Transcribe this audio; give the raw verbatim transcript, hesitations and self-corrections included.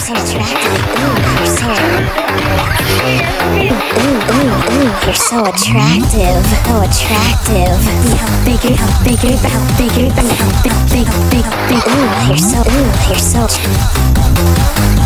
so attractive. Ooh, you're so. Ooh, ooh, ooh, you're so attractive. So attractive. How big, how big, how big, how big, how big, big, big. Ooh, you're so. Ooh, you're so.